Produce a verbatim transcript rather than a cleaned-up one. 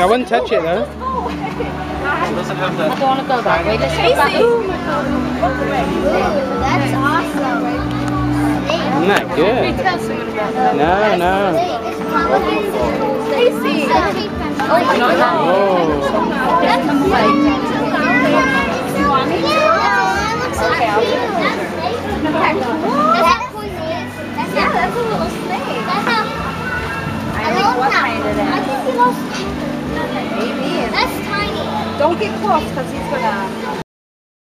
I wouldn't touch it though. It doesn't have the... I don't want to go that way. Let's go back. That's awesome. Isn't that good? No, no. Stacy. Oh, not that. Oh. That's cute. Okay, I'll do it. Yeah, that's a little snake. I think what kind it is. Maybe. That's tiny. Don't get close because he's gonna.